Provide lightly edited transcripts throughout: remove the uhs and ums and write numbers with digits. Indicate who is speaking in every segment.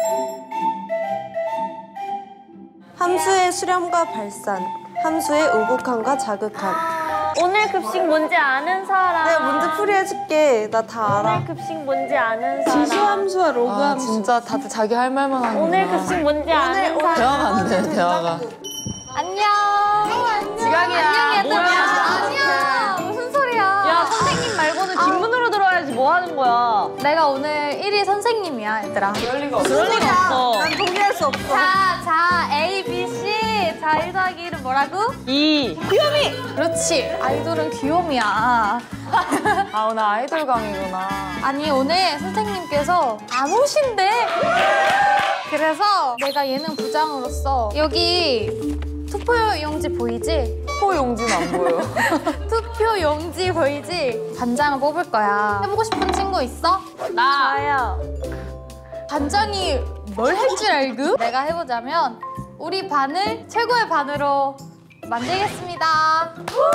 Speaker 1: 함수의 수렴과 발산, 함수의 우극함과 자극함.
Speaker 2: 오늘 급식 뭔지 아는 사람.
Speaker 1: 내가 문제 풀이 해줄게. 나 다 알아.
Speaker 2: 오늘 급식 뭔지 아는 사람.
Speaker 1: 지수함수와 로그함수.
Speaker 3: 진짜 다들 자기 할 말만 하는
Speaker 2: 오늘 급식 뭔지 아는 사람.
Speaker 3: 대화가 안 돼, 대화가.
Speaker 2: 안녕.
Speaker 3: 지각이야.
Speaker 2: 안녕 얘들아.
Speaker 3: 뭐야?
Speaker 2: 아니야. 무슨 소리야. 야 선생님 말고는 뒷문으로 들어와야지 뭐 하는 거야.
Speaker 4: 내가 오늘 1위 선생님이야, 얘들아.
Speaker 3: 그럴 리가 없어.
Speaker 2: 그럴 리가 없어.
Speaker 1: 난 동의할 수 없어.
Speaker 4: 자, A, B, C. 자, 1 더하기 1은 뭐라고?
Speaker 2: 2.
Speaker 4: 귀요미! 그렇지. 아이돌은 귀요미야.
Speaker 3: 아, 오늘 아이돌 강의구나.
Speaker 4: 아니, 오늘 선생님께서 안 오신대. 그래서 내가 예능 부장으로서 여기 투표용지 보이지?
Speaker 3: 투표용지는 안 보여.
Speaker 4: 투표용지 보이지? 반장을 뽑을 거야. 해보고 싶은 친구 있어?
Speaker 2: 나요.
Speaker 4: 반장이 뭘 할 줄 알고? 내가 해보자면 우리 반을 최고의 반으로 만들겠습니다.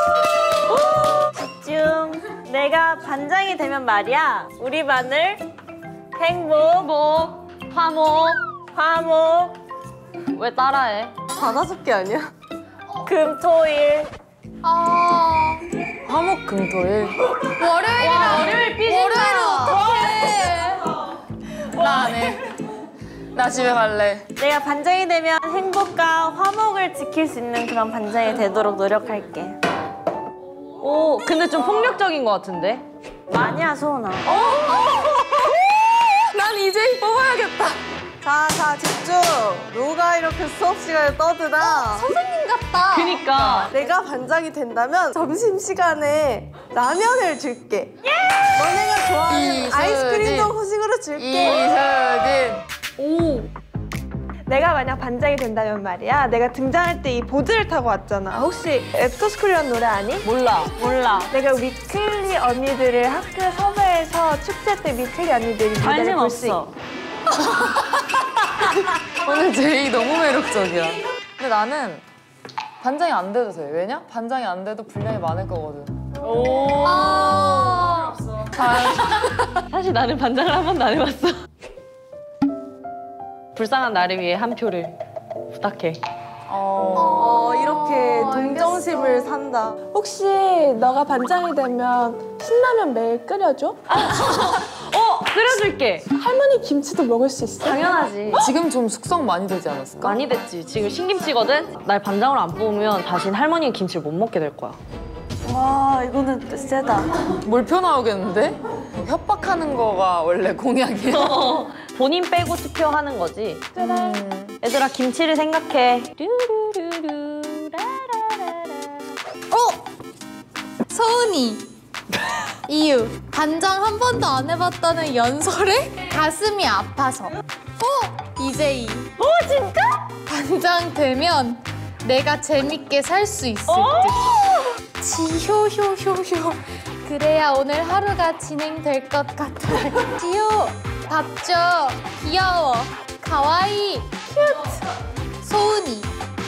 Speaker 2: 집중. 내가 반장이 되면 말이야. 우리 반을 행복, 화목. 왜 따라해?
Speaker 1: 다 5개 아니야?
Speaker 2: 금토일.
Speaker 3: 화목 금토일.
Speaker 4: 월요일이라
Speaker 2: 월요일 삐진다.
Speaker 4: 월요일은 어떡해.
Speaker 3: 나 안 해. 나 집에 갈래.
Speaker 2: 내가 반장이 되면 행복과 화목을 지킬 수 있는 그런 반장이 되도록 노력할게. 오, 근데 좀 폭력적인 것 같은데? 아니야, 소은아.
Speaker 3: 난 이제 뽑아야겠다.
Speaker 1: 자, 집중. 너가 이렇게 수업 시간에 떠드나?
Speaker 4: 선생님 같다.
Speaker 2: 그니까.
Speaker 1: 내가 반장이 된다면 점심시간에 라면을 줄게. 너네가 좋아하는
Speaker 3: 이수진.
Speaker 1: 아이스크림도 후식으로 줄게.
Speaker 3: 이수진.
Speaker 2: 오.
Speaker 1: 내가 만약 반장이 된다면 말이야. 내가 등장할 때 이 보드를 타고 왔잖아. 혹시 애프터스쿨이라는 노래 아니?
Speaker 2: 몰라.
Speaker 1: 내가 위클리 언니들을 학교 섭외해서 축제 때 위클리 언니들이 무대를
Speaker 2: 관심
Speaker 1: 볼 수
Speaker 2: 없어.
Speaker 3: 오늘 제이 너무 매력적이야. 근데 나는 반장이 안 돼도 돼. 왜냐? 반장이 안 돼도 분량이 많을 거거든.
Speaker 2: 오. 사실 나는 반장을 한 번도 안 해봤어. 불쌍한 나를 위해 한 표를 부탁해.
Speaker 1: 이렇게 동정심을 산다. 혹시 너가 반장이 되면 신라면 매일 끓여줘?
Speaker 2: 끓여줄게.
Speaker 1: 할머니 김치도 먹을 수 있어?
Speaker 2: 당연하지.
Speaker 3: 지금 좀 숙성 많이 되지 않았을까?
Speaker 2: 많이 됐지. 지금 신김치거든? 날 반장으로 안 뽑으면 다신 할머니의 김치를 못 먹게 될 거야.
Speaker 1: 와, 이거는 세다.
Speaker 3: 몰표 나오겠는데? 협박하는 거가 원래 공약이야.
Speaker 2: 본인 빼고 투표하는 거지. 얘들아, 김치를 생각해.
Speaker 4: 서은이. 이유. 반장 한 번도 안 해봤다는 연설에 가슴이 아파서. 이재희.
Speaker 2: 진짜?
Speaker 4: 반장 되면 내가 재밌게 살 수 있을 듯. 지효효효효. 그래야 오늘 하루가 진행될 것 같아. 지효, 밥 줘. 귀여워. 가와이. 큐트. 소은이.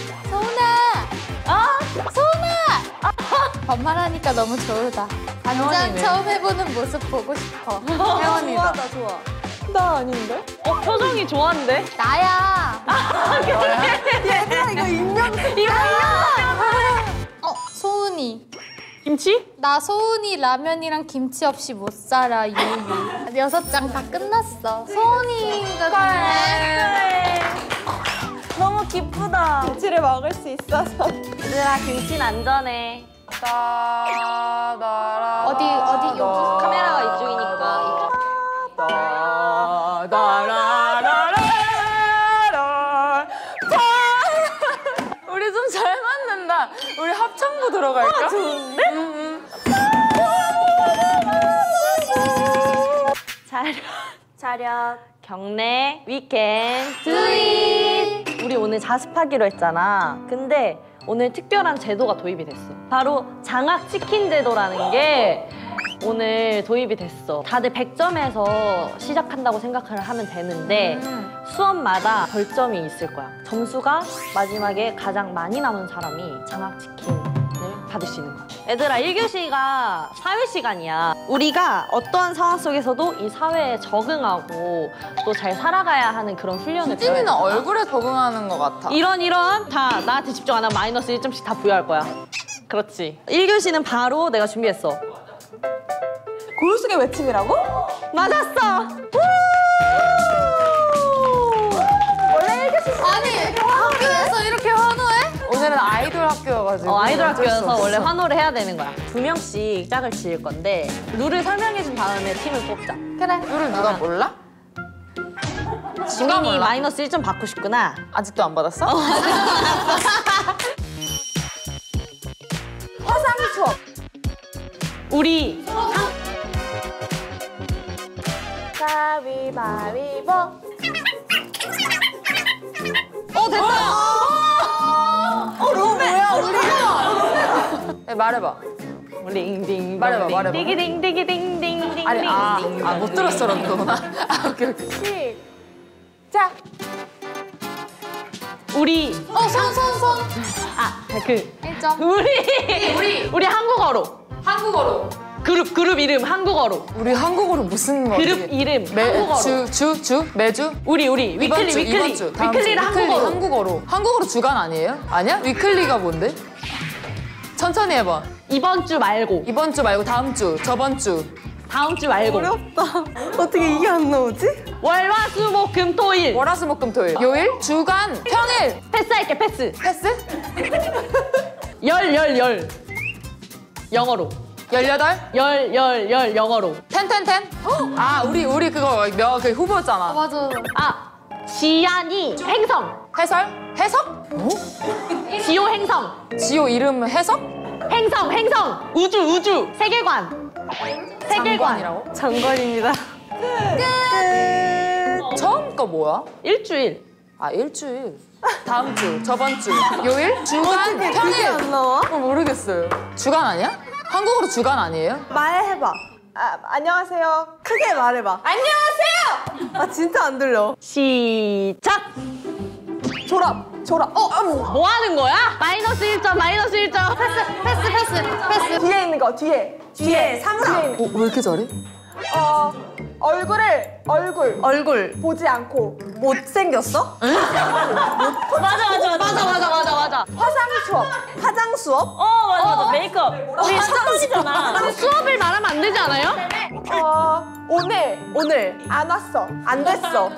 Speaker 4: 소은아. 소은아. 반말하니까 너무 좋다. 반장
Speaker 3: 혜원이네.
Speaker 4: 처음 해보는 모습 보고 싶어.
Speaker 3: 혜원이다.
Speaker 1: 좋아. 나 아닌데?
Speaker 2: 표정이 좋았는데?
Speaker 4: 나야.
Speaker 1: 얘들아, 이거 익명.
Speaker 4: 소은이.
Speaker 2: 김치?
Speaker 4: 나 소은이 라면이랑 김치 없이 못 살아, 유유. 6장 다 끝났어. 소은이가
Speaker 2: 그래. 너무 기쁘다.
Speaker 1: 김치를 먹을 수 있어서.
Speaker 2: 얘들아, 김치는 안전해.
Speaker 4: 어디 여기?
Speaker 2: 카메라가 이쪽이니까.
Speaker 3: 우리 좀 잘 맞는다. 우리 합창부 들어갈까?
Speaker 2: 좋은데? 차렷. 경례. 위켄. 트윗. 우리 오늘 자습하기로 했잖아. 근데 오늘 특별한 제도가 도입이 됐어. 바로 장학 치킨 제도라는 게 오늘 도입이 됐어. 다들 100점에서 시작한다고 생각을 하면 되는데 수업마다 벌점이 있을 거야. 점수가 마지막에 가장 많이 남은 사람이 장학 치킨을 받을 수 있는 거야. 얘들아 1교시가 사회 시간이야. 우리가 어떠한 상황 속에서도 이 사회에 적응하고 또 잘 살아가야 하는 그런 훈련을
Speaker 3: 수진이는
Speaker 2: 배워야 돼.
Speaker 3: 얼굴에 적응하는 것 같아.
Speaker 2: 이런 다 나한테 집중 안 하면 마이너스 1점씩 다 부여할 거야. 그렇지. 1교시는 바로 내가 준비했어.
Speaker 1: 고요숙의 외침이라고?
Speaker 2: 맞았어.
Speaker 1: 원래 1교시
Speaker 4: 아니 학교에서 이렇게 환호해?
Speaker 3: 오늘은 아이돌 학교여가지고.
Speaker 2: 아이돌
Speaker 3: 어쩔 수
Speaker 2: 학교여서
Speaker 3: 없어.
Speaker 2: 원래 환호를 해야 되는 거야. 2명씩 짝을 지을 건데 룰을 설명해준 다음에 팀을 뽑자.
Speaker 4: 그래.
Speaker 3: 룰을 누가 몰라?
Speaker 2: 지민이
Speaker 3: 몰라?
Speaker 2: 마이너스 1점 받고 싶구나.
Speaker 3: 아직도 안 받았어?
Speaker 1: 화상 수업.
Speaker 2: 우리
Speaker 1: 가위바위보.
Speaker 3: 네, 말해봐.
Speaker 2: 링딩
Speaker 3: 말해봐.
Speaker 2: 띵띵띵띵띵띵.
Speaker 3: 아니, 못 들었어, 그러는구나. 오케이.
Speaker 1: 자,
Speaker 2: 우리
Speaker 4: 손.
Speaker 2: 그
Speaker 4: 1점.
Speaker 2: 우리 한국어로
Speaker 4: 한국어로.
Speaker 2: 그룹 이름 한국어로
Speaker 3: 우리 한국어로 무슨
Speaker 2: 그룹 이름 한국어로
Speaker 3: 매주?
Speaker 2: 우리
Speaker 3: 이번
Speaker 2: 위클리
Speaker 3: 주, 이번 주, 다음 주.
Speaker 2: 위클리를 한국어로
Speaker 3: 한국어로 주간 아니에요? 아니야? 위클리가 뭔데? 천천히 해봐.
Speaker 2: 이번 주 말고
Speaker 3: 이번 주 말고 다음 주, 저번 주.
Speaker 2: 다음 주 말고
Speaker 1: 어렵다. 어떻게 이게 안 나오지?
Speaker 2: 월화수목금토일
Speaker 3: 월화수목금토일. 요일, 주간, 평일.
Speaker 2: 패스할게 패스
Speaker 3: 패스?
Speaker 2: 열 영어로
Speaker 3: 18?
Speaker 2: 열 영어로
Speaker 3: 텐텐텐? 아, 우리 그거 그 후보였잖아.
Speaker 4: 맞아.
Speaker 2: 지안이 행성
Speaker 3: 해설? 해석?
Speaker 2: 지오 행성
Speaker 3: 지호 이름 해석?
Speaker 2: 행성 우주 세계관
Speaker 3: 장관이라고?
Speaker 1: 장관입니다.
Speaker 3: 처음 거 뭐야?
Speaker 2: 일주일
Speaker 3: 아, 일주일. 다음 주, 저번 주. 요일? 주간,
Speaker 1: 그게
Speaker 3: 평일.
Speaker 1: 안 나와?
Speaker 3: 모르겠어요. 주간 아니야? 한국어로 주간 아니에요?
Speaker 1: 말해봐. 안녕하세요. 크게 말해봐. 안녕하세요. 아 진짜 안 들려.
Speaker 2: 시작
Speaker 1: 졸업.
Speaker 2: 뭐 하는 거야? 마이너스 1점
Speaker 4: 패스.
Speaker 1: 뒤에 있는 거 뒤에 사물함.
Speaker 3: 왜 이렇게 잘해?
Speaker 1: 얼굴 보지 않고 못생겼어?
Speaker 2: 맞아
Speaker 1: 화장 수업.
Speaker 2: 맞아 메이크업 우리 첫번이잖아 아니 수업을 말하면 안 되지 않아요?
Speaker 1: 오늘 안 왔어. 안 됐어.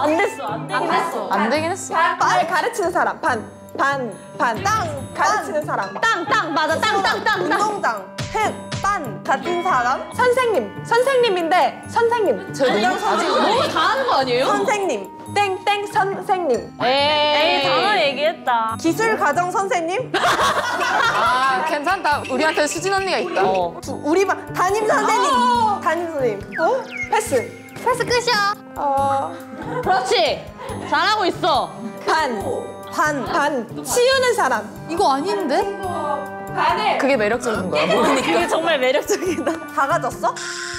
Speaker 3: 안 되긴 했어.
Speaker 1: 말 가르치는 사람. 땅 가르치는 사람.
Speaker 2: 땅 맞아 땅
Speaker 1: 운동장. 반 같은 사람. 선생님인데 선생님.
Speaker 3: 쟤 너무 아직
Speaker 2: 너무 다 하는 거 아니에요?
Speaker 1: 선생님. 땡땡 선생님.
Speaker 2: 에이 단어 얘기했다
Speaker 1: 기술 과정 선생님.
Speaker 3: 아, 괜찮다. 우리한테 수진 언니가 있다.
Speaker 1: 우리 반 담임 선생님. 패스.
Speaker 4: 패스 끝이야.
Speaker 2: 그렇지 잘하고 있어
Speaker 1: 반 치우는 사람.
Speaker 4: 이거 아닌데?
Speaker 3: 그게 매력적인 거야. 모르니까.
Speaker 2: 그게 정말 매력적이다
Speaker 1: 다 가졌어?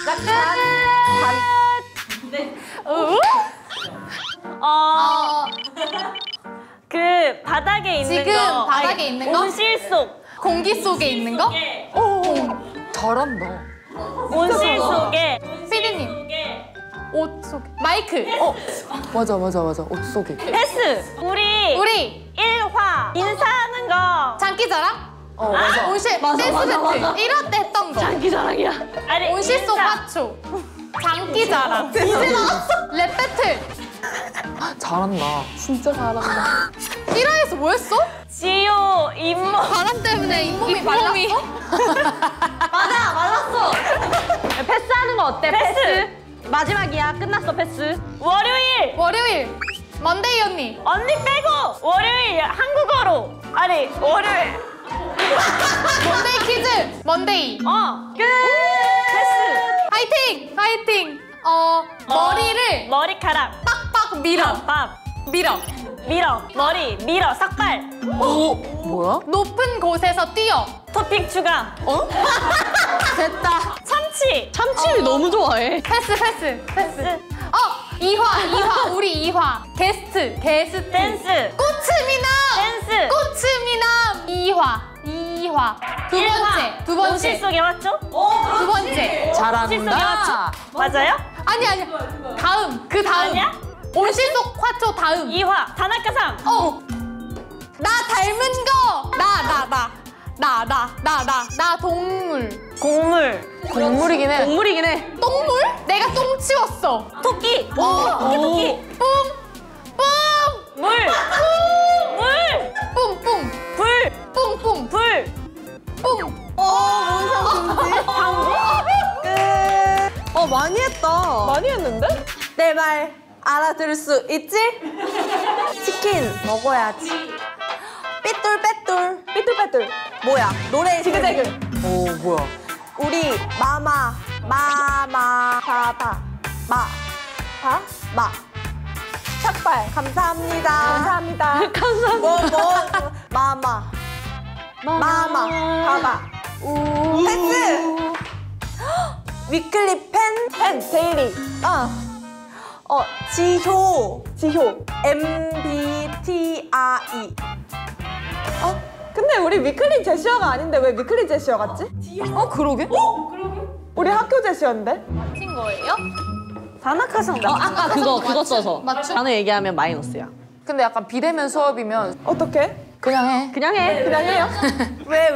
Speaker 2: 그 바닥에 있는
Speaker 4: 지금
Speaker 2: 거
Speaker 4: 바닥에 있는 거?
Speaker 2: 온실 속
Speaker 4: 공기 속에 있는 거?
Speaker 3: 잘한다.
Speaker 2: 온실 속에
Speaker 4: 피디님. 옷 속에. 마이크.
Speaker 3: 맞아. 옷 속에.
Speaker 2: 패스 우리 1화 인사하는 거
Speaker 4: 장기자랑?
Speaker 3: 맞아.
Speaker 4: 온실 댄스 배틀. 이럴 때 했던 거.
Speaker 2: 장기자랑이야 아니
Speaker 4: 온실 속 화초. 장기자랑. 이제 나왔어. 랩 배틀.
Speaker 3: 잘한다.
Speaker 4: 진짜 잘한다. 1화에서 뭐 했어?
Speaker 2: 지효 잇몸
Speaker 4: 바람 때문에 잇몸이 말랐어?
Speaker 2: 맞아 말랐어 패스하는 거 어때? 패스 마지막이야 끝났어 패스 월요일
Speaker 4: 먼데이 언니.
Speaker 2: 언니 빼고 월요일 한국어로 아니 월요일
Speaker 4: 먼데이 퀴즈. 먼데이.
Speaker 2: 끝 패스
Speaker 4: 화이팅. 머리를
Speaker 2: 머리카락
Speaker 4: 빡빡 밀어.
Speaker 2: 밀어 머리 밀어 삭발
Speaker 3: 오, 뭐야?
Speaker 4: 높은 곳에서 뛰어.
Speaker 2: 토핑 추가
Speaker 4: 됐다.
Speaker 2: 참치를 너무 좋아해
Speaker 4: 패스. 이화 우리 이화. 게스트.
Speaker 2: 댄스
Speaker 4: 꽃미남.
Speaker 2: 댄스
Speaker 4: 꽃미남. 이화 이화. 두 번째. 두
Speaker 2: 온실
Speaker 4: 번째.
Speaker 2: 속에 맞죠?
Speaker 4: 두 번째.
Speaker 3: 잘한다.
Speaker 2: 맞아요?
Speaker 4: 아니 아니. 다음. 그 다음.
Speaker 2: 아니야?
Speaker 4: 온실 속 화초 다음.
Speaker 2: 이화 다나카상.
Speaker 4: 나 닮은 거. 나 동물.
Speaker 2: 곡물.
Speaker 3: 동물이긴 해.
Speaker 2: 동물이긴 해.
Speaker 4: 똥물? 내가 똥 치웠어.
Speaker 2: 토끼. 토끼.
Speaker 4: 뿡.
Speaker 2: 물. 물.
Speaker 4: 뿡뿡.
Speaker 2: 불.
Speaker 4: 뿡뿡.
Speaker 2: 불.
Speaker 4: 뿡.
Speaker 2: 방구.
Speaker 1: 끝. 많이 했다. 많이 했는데? 내 말 알아들을 수 있지? 치킨 먹어야지. 삐뚤빼뚤. 삐뚤빼뚤. 뭐야? 노래 지그재그.
Speaker 3: 오, 뭐야.
Speaker 1: 우리 마마 바바 마 삭발 감사합니다. 감사합니다. 감사합니다. 마마 바바 패스. 위클리 펜 데일리. 지효 MBTI. 근데 우리 위클리 제시어가 아닌데 왜 위클리 제시어 같지?
Speaker 3: 그러게?
Speaker 1: 우리 학교 제시어인데?
Speaker 4: 맞힌 거예요?
Speaker 1: 다나카상
Speaker 2: 아까 그거 써서.
Speaker 4: 맞춤?
Speaker 2: 단어 얘기하면 마이너스야.
Speaker 3: 근데 약간 비대면 수업이면
Speaker 1: 어떻게?
Speaker 3: 그냥 해.
Speaker 2: 그냥 해.
Speaker 1: 그냥 해요? 왜?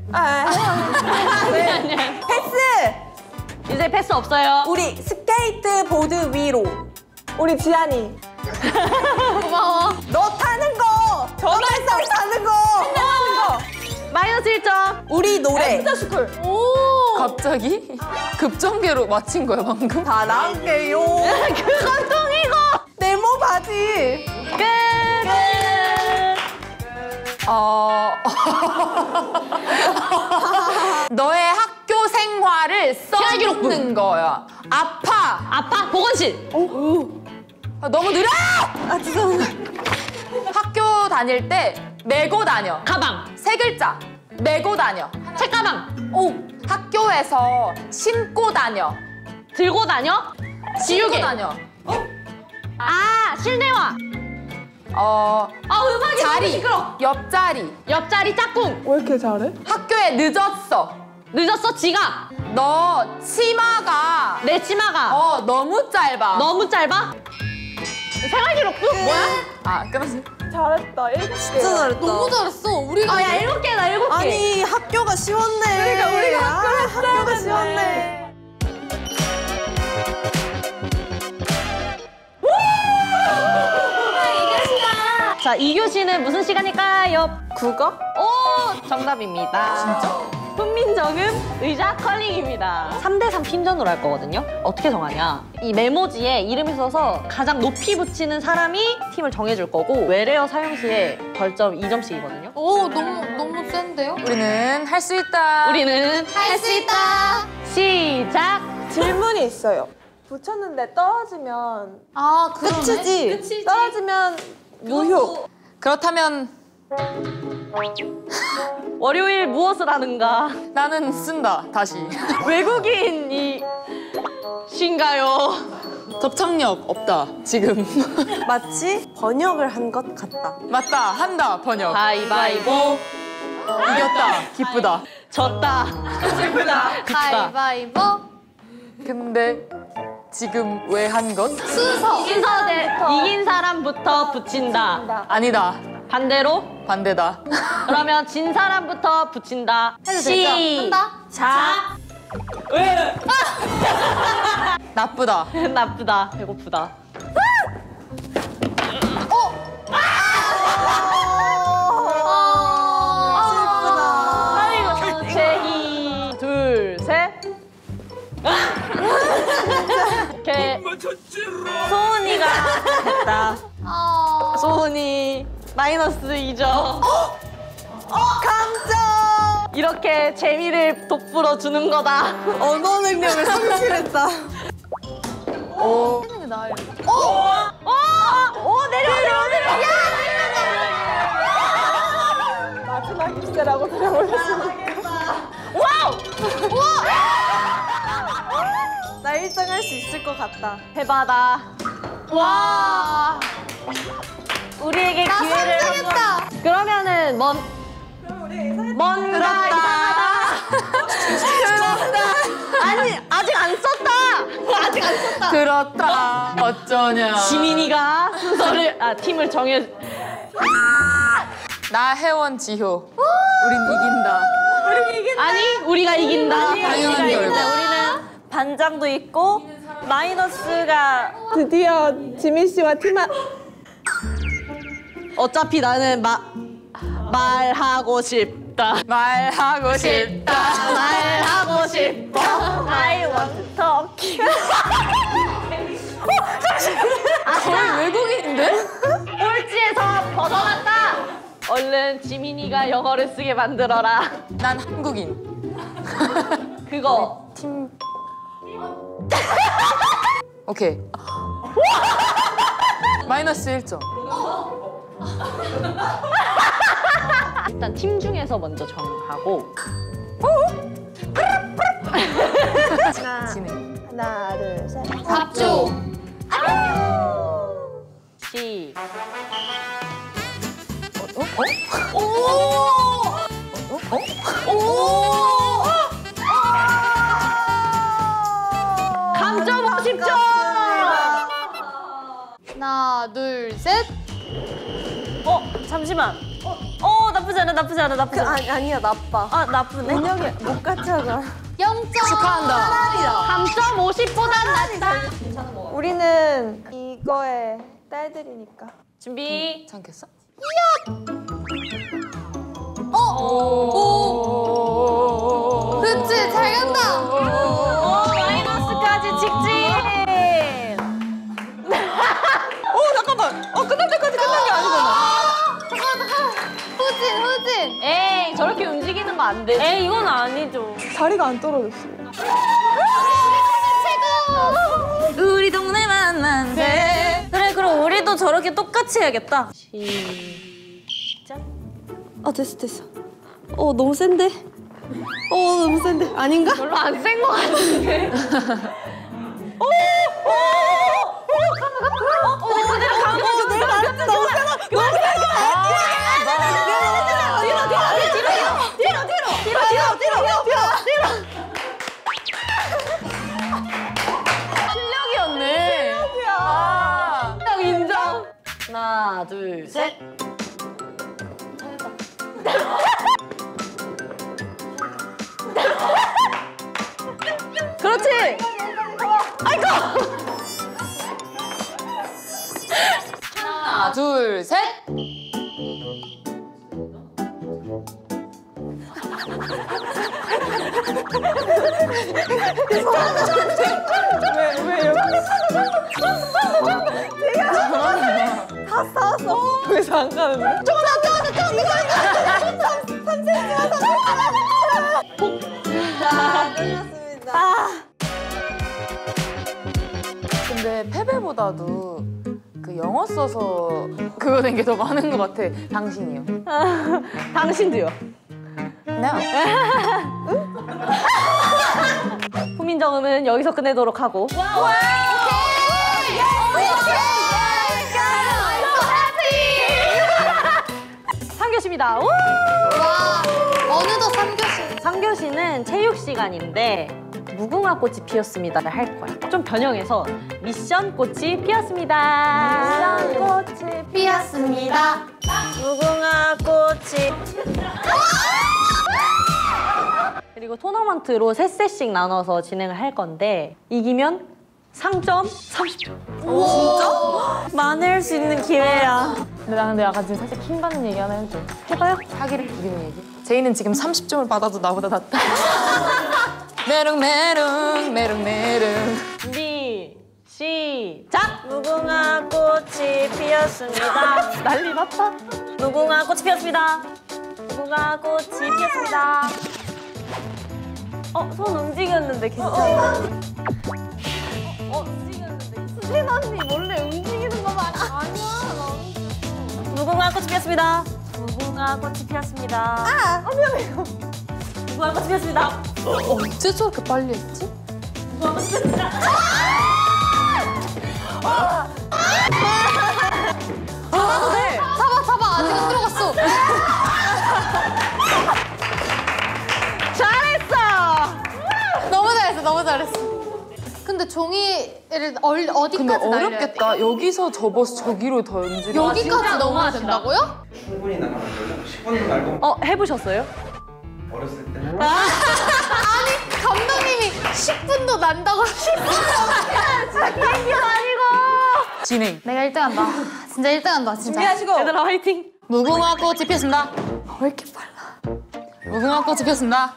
Speaker 1: 왜? 패스!
Speaker 2: 이제 패스 없어요.
Speaker 1: 우리 스케이트보드 위로. 우리 지안이.
Speaker 4: 고마워.
Speaker 1: 너 타는 거! 전화해서 타는 거!
Speaker 2: 마이너스 1점.
Speaker 1: 우리 노래. 애프터스쿨.
Speaker 3: 갑자기 급전개로 맞힌 거야, 방금?
Speaker 1: 사랑해요.
Speaker 2: 그건 똥이고.
Speaker 1: 네모 바지.
Speaker 2: 끝.
Speaker 3: 너의 학교 생활을 써놓는 거야.
Speaker 2: 아빠 보건실.
Speaker 3: 너무 느려!
Speaker 1: 죄송합니다.
Speaker 3: 학교 다닐 때 메고 다녀.
Speaker 2: 가방.
Speaker 3: 3글자. 메고 다녀.
Speaker 2: 책가방.
Speaker 3: 오! 학교에서 신고 다녀.
Speaker 2: 들고 다녀.
Speaker 3: 신고
Speaker 2: 지우개.
Speaker 3: 다녀.
Speaker 2: 실내화. 음악이 너무
Speaker 3: 자리.
Speaker 2: 시끄러.
Speaker 3: 옆자리.
Speaker 2: 옆자리 짝꿍.
Speaker 1: 왜 이렇게 잘해?
Speaker 3: 학교에 늦었어.
Speaker 2: 늦었어 지각.
Speaker 3: 너 치마가
Speaker 2: 내 치마가
Speaker 3: 너무 짧아.
Speaker 2: 너무 짧아. 생활기록부? 뭐야?
Speaker 3: 끝났어.
Speaker 1: 잘했다. 7개. 진짜 잘했다.
Speaker 4: 너무 잘했어. 우리가
Speaker 2: 야 7개다 7개.
Speaker 1: 아니 학교가 쉬웠네. 우리가 학교를 했어야 학교가 쉬웠네.
Speaker 2: 자 2교시는 무슨 시간일까요?
Speaker 1: 국어?
Speaker 2: 오 정답입니다. 진짜? 훈민정음 의자 컬링입니다. 3대3 팀전으로 할 거거든요. 어떻게 정하냐? 이 메모지에 이름을 써서 가장 높이 붙이는 사람이 팀을 정해줄 거고 외래어 사용 시에 벌점 2점씩이거든요.
Speaker 4: 너무 센데요?
Speaker 3: 우리는 할 수 있다.
Speaker 2: 우리는
Speaker 4: 할 수 있다.
Speaker 2: 시작!
Speaker 1: 질문이 있어요. 붙였는데 떨어지면
Speaker 4: 그러네.
Speaker 1: 끝이지. 떨어지면 무효.
Speaker 3: 그렇다면
Speaker 2: 월요일 무엇을 하는가?
Speaker 3: 나는 쓴다. 다시.
Speaker 2: 외국인이 신가요?
Speaker 3: 접착력 없다. 지금.
Speaker 1: 마치 번역을 한 것 같다.
Speaker 3: 맞다. 한다. 번역.
Speaker 2: 가위바위보.
Speaker 3: 이겼다. 기쁘다.
Speaker 2: 졌다. 기쁘다.
Speaker 4: 가위바위보.
Speaker 3: 근데 지금 왜 한 것?
Speaker 4: 순서.
Speaker 2: 이긴 사람부터 붙인다.
Speaker 3: 아니다.
Speaker 2: 반대로?
Speaker 3: 반대다.
Speaker 2: 그러면 진 사람부터 붙인다.
Speaker 4: 해도 되죠? 한다.
Speaker 2: 자.
Speaker 3: 나쁘다.
Speaker 2: 나쁘다. 배고프다. 아이고. 제희. 둘, 셋. 오케이. 소은이가 됐다. 소은이 마이너스 2점.
Speaker 1: 감정!
Speaker 2: 이렇게 재미를 돋불어 주는 거다.
Speaker 1: 언어 능력을 상실했다.
Speaker 4: 하는 게 나아요.
Speaker 2: 내려.
Speaker 1: 마지막 입세라고 들어올렸으니까.
Speaker 2: 와우!
Speaker 1: 나 1등 할 수 있을 것 같다.
Speaker 2: 해바다.
Speaker 4: 와.
Speaker 2: 우리에게
Speaker 4: 나
Speaker 2: 기회를 한 번.
Speaker 4: 선택했다.
Speaker 2: 그러면은 뭔가 이상하다. 아니 아직 안 썼다. 아직 안 썼다.
Speaker 3: 그렇다. 어쩌냐.
Speaker 2: 지민이가 순서를 팀을 정해.
Speaker 3: 나 혜원 지효. 우린 이긴다.
Speaker 2: 아니 우리가 이긴다.
Speaker 3: 당연한 결과.
Speaker 2: 우리는 반장도 있고 마이너스가
Speaker 1: 드디어 지민 씨와 팀한
Speaker 2: 어차피 나는 말하고 싶다.
Speaker 3: 말하고 싶다.
Speaker 2: 말하고 싶어. I want to talk.
Speaker 3: 거의 외국인인데?
Speaker 2: 꼴찌에서 벗어났다. 얼른 지민이가 영어를 쓰게 만들어라.
Speaker 3: 난 한국인.
Speaker 2: 그거
Speaker 3: 팀. 오케이. 마이너스 1점.
Speaker 2: 일단 팀 중에서 먼저 정하고.
Speaker 3: 진행.
Speaker 1: 하나, 둘, 셋.
Speaker 4: 밥조.
Speaker 2: 시. 감점 50점.
Speaker 4: 하나, 둘, 셋.
Speaker 2: 잠시만. 나쁘지 않아, 나쁘지 않아, 나쁘지 않아.
Speaker 1: 아니야, 나빠.
Speaker 2: 아, 나쁘네.
Speaker 1: 은혁이 못 같이 하자.
Speaker 4: 0점.
Speaker 3: 축하한다.
Speaker 2: 감점 50보단 낫다.
Speaker 1: 우리는 이거에 딸들이니까.
Speaker 2: 준비.
Speaker 3: 괜찮겠어?
Speaker 4: 그렇지, 잘 간다.
Speaker 2: 마이너스까지 직진.
Speaker 1: 잠깐만. 끝날 때까지 끝난 게 아니잖아.
Speaker 4: 후진.
Speaker 2: 에이, 저렇게 움직이는 거 안 되지. 에이, 이건 아니죠.
Speaker 1: 다리가 안 떨어졌어.
Speaker 2: 우리 동네 만난대. 그래, 그럼 우리도 저렇게 똑같이 해야겠다. 시작.
Speaker 1: 됐어. 너무 센데? 너무 센데? 아닌가?
Speaker 2: 별로 안 센 거 같은데.
Speaker 1: 내가 말했지, 너무 세다.
Speaker 3: 실력이었네.
Speaker 2: 딱 인정. 하나, 둘, 셋. 그렇지.
Speaker 3: 하나, 둘, 셋.
Speaker 1: 왜서 안 가는 거야?
Speaker 3: 근데 패배보다도 그 영어 써서 그거 된 게 더 많은 것 같아. 당신이요.
Speaker 2: 당신도요.
Speaker 3: No.
Speaker 2: 후민정음은 여기서 끝내도록 하고. 삼교시입니다
Speaker 4: 와, 어느덧 3교시.
Speaker 2: 3교시는 체육 시간인데 무궁화 꽃이 피었습니다를 할 거야. 좀 변형해서 미션 꽃이 피었습니다.
Speaker 1: 미션 꽃이
Speaker 4: 피었습니다.
Speaker 2: 무궁화 꽃이. 그리고 토너먼트로 3세씩 나눠서 진행을 할 건데 이기면 상점 30점. 진짜? 많을 수 있는 기회야.
Speaker 3: 근데 나 근데 약간 지금 살짝 킹받는 얘기 하나 해도 돼?
Speaker 2: 해봐요.
Speaker 3: 사기를 부리는 얘기? 제이는 지금 30점을 받아도 나보다 낫다. 메롱.
Speaker 2: 준비 시작. 무궁화 꽃이 피었습니다. 난리 났다. 무궁화 꽃이 피었습니다. 무궁화 꽃이 피었습니다. 손 움직였는데 괜찮아. 움직였는데. 수진 언니 몰래 움직이는 거 봐. 아니야, 나 무궁화 꽃이 피었습니다. 무궁화 꽃이 피었습니다.
Speaker 1: 미안해요.
Speaker 2: 무궁화 꽃이 피었습니다.
Speaker 3: 어째 저렇게 빨리 했지?
Speaker 2: 무궁화 꽃이 피었습니다.
Speaker 4: 잡아, 아직 안 들어갔어. 종이를
Speaker 3: 근데
Speaker 4: 어디까지 날려야 돼?
Speaker 3: 어렵겠다. 여기서 접어서 저기로 던지려.
Speaker 4: 여기까지 넘어야 된다고요?
Speaker 5: 충분히 나가면 되고 10분도 날고
Speaker 2: 해보셨어요?
Speaker 5: 어렸을 때
Speaker 4: 감독님이 10분도 난다고
Speaker 3: 진행.
Speaker 4: 내가 1등한다. 진짜 1등한다. 진짜.
Speaker 1: 준비하시고.
Speaker 2: 얘들아 화이팅!
Speaker 3: 무궁화 꽃이 피었습니다.
Speaker 4: 왜 이렇게 빨라?
Speaker 3: 무궁화 꽃이 피었습니다.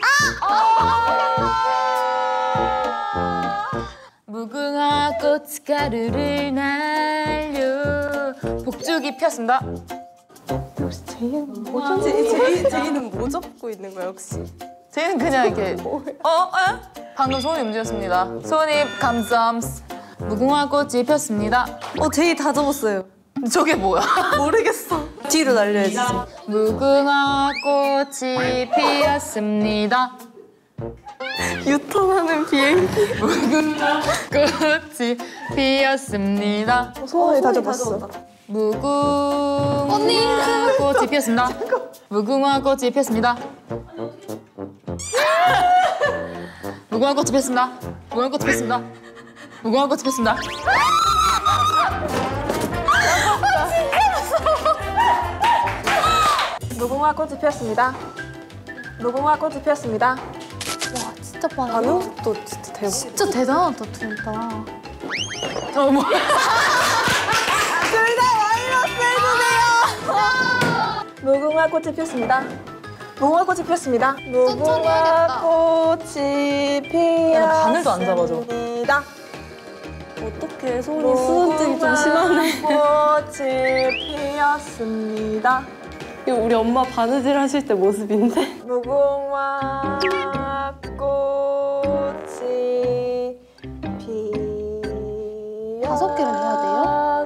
Speaker 3: 무궁화 꽃이 가루를 날려 복죽이 피었습니다.
Speaker 1: 제이는 뭐 접고 있는 거야 혹시?
Speaker 3: 제이는 그냥 이렇게 방금 소원이 움직였습니다. 소원이 감쌈스 무궁화 꽃이 피었습니다.
Speaker 1: 제이 다 접었어요.
Speaker 3: 저게 뭐야?
Speaker 1: 모르겠어. 뒤로 날려야지.
Speaker 3: 무궁화 꽃이 피었습니다.
Speaker 1: 유턴하는 비행기.
Speaker 3: 무궁화 꽃이 피었습니다.
Speaker 1: 소원이 다 접었어.
Speaker 3: 무궁화 꽃이 피었습니다. 무궁화 꽃이 피었습니다. 무궁화 꽃이 피었습니다. 무궁화 꽃이 피었습니다. 무궁화 꽃이 피었습니다.
Speaker 1: 무궁화 꽃이 피었습니다. 무궁화 꽃이 피었습니다.
Speaker 4: 와 진짜 빨라.
Speaker 1: 반응도 진짜 대박.
Speaker 4: 진짜 대단하다 둘 다.
Speaker 3: 어머.
Speaker 1: 둘 다 마이너스 해주세요. 무궁화 꽃이 피었습니다. 무궁화 꽃이 피었습니다. 무궁화 꽃이 피었습니다.
Speaker 3: 야, 바늘도 안 잡아줘.
Speaker 1: 어떻게 손이 수은증이 좀 심하네. 꽃이 피었습니다.
Speaker 2: 이거 우리 엄마 바느질 하실 때 모습인데?
Speaker 1: 무궁화 꽃이 피었습니다.
Speaker 4: 5개를 해야 돼요?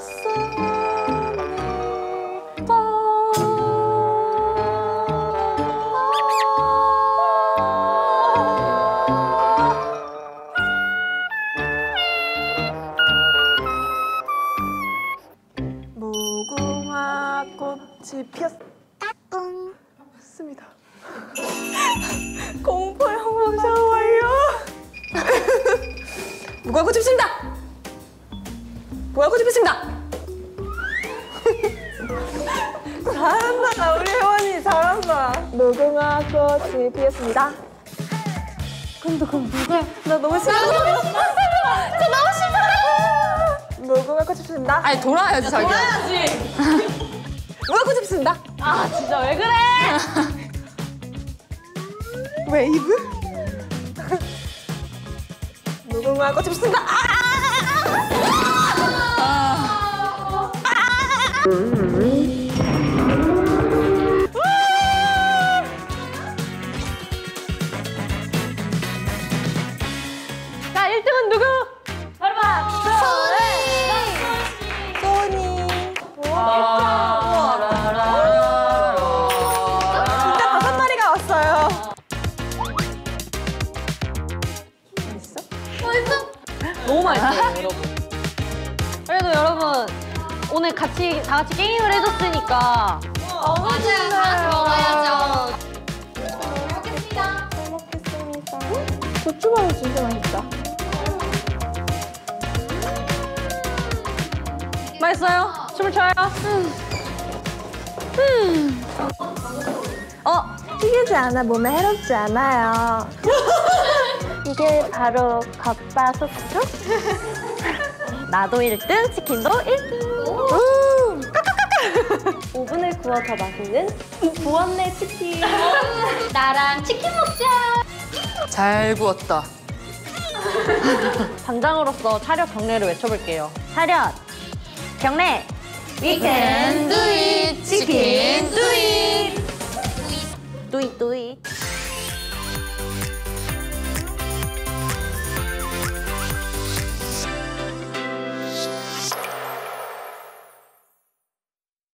Speaker 1: 무궁화 꽃이 피었습니다. 공포 영화 샤워요. 무궁화 꽃이 피었습니다. 무궁화 꽃이 피었습니다. 잘한다, 우리 혜원이 잘한다. 무궁화 꽃이 피었습니다.
Speaker 4: 근데 그럼 누가?
Speaker 1: 나 너무 싫어. 저 너무 싫어. 무궁화 꽃이 피었습니다.
Speaker 3: 아니 돌아야지 자기야.
Speaker 1: 무궁화 꽃이 피었습니다.
Speaker 2: 아 진짜 왜 그래?
Speaker 1: 웨이브? 무궁화 꽃이 피었습니다.
Speaker 2: 자 1등은 누구? 바로
Speaker 1: 소니. 진짜 5마리가 왔어요.
Speaker 2: 너무 맛있어요 여러분. 그래도 여러분 오늘 다 같이 게임을 해줬으니까
Speaker 4: 맞아요. 다 먹어야죠. 먹겠습니다.
Speaker 1: 잘 먹겠습니다. 고추마요 진짜 맛있다.
Speaker 2: 맛있어요? 춤을 춰요?
Speaker 1: 튀기지 않아 몸에 해롭지 않아요. 이게 바로 겉바속촉?
Speaker 2: 나도 1등, 치킨도 1등.
Speaker 1: 오븐을 구워 더 맛있는 구웠네 치킨.
Speaker 4: 나랑 치킨 먹자.
Speaker 3: 잘 구웠다.
Speaker 2: 당장으로서 차렷 경례를 외쳐볼게요. 차렷 경례.
Speaker 4: We can do it. 치킨 do it.
Speaker 2: Do it, do it.